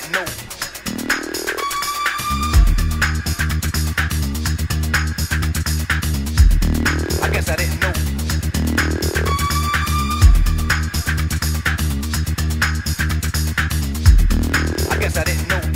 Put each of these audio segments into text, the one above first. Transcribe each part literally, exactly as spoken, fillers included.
didn't know. I guess I didn't know. I guess I didn't know.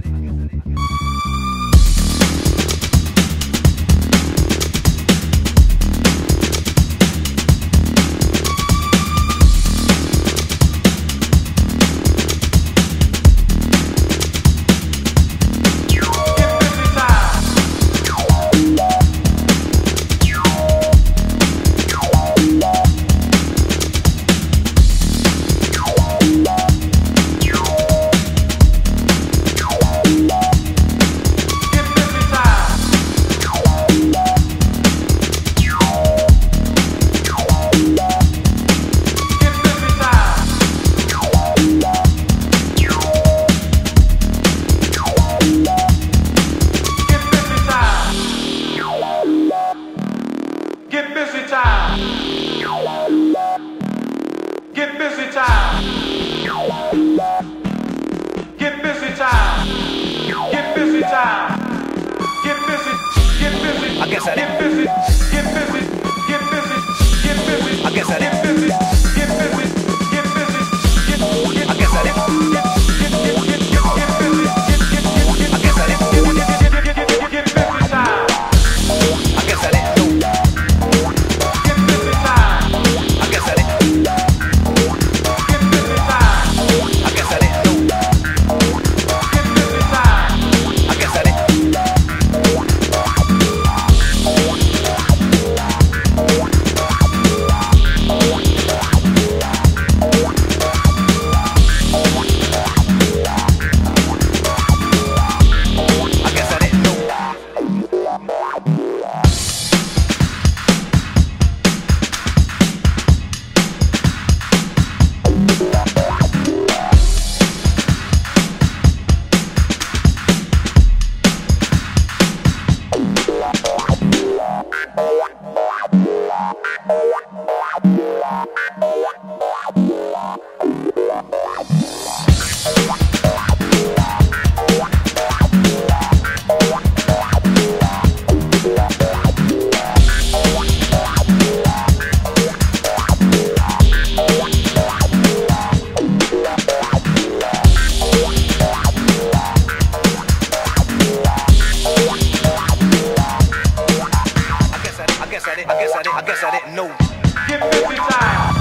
Get busy time. Get busy time. Get busy time. Get busy time. Get busy. Get busy. I guess I Get didn't. busy. Get busy. Get busy. Get busy. I guess I Get didn't. busy. Get busy. Get busy. Get get. I guess I didn't. Get get get get get busy. Get get get get. I guess I didn't. Get get get get get busy time. I guess I didn't know. Get busy time. I guess I didn't. Get busy time. I guess I didn't know. Get busy time. I guess I didn't. I guess I didn't know. I guess I didn't. I guess I didn't. I guess I didn't know. Get busy time.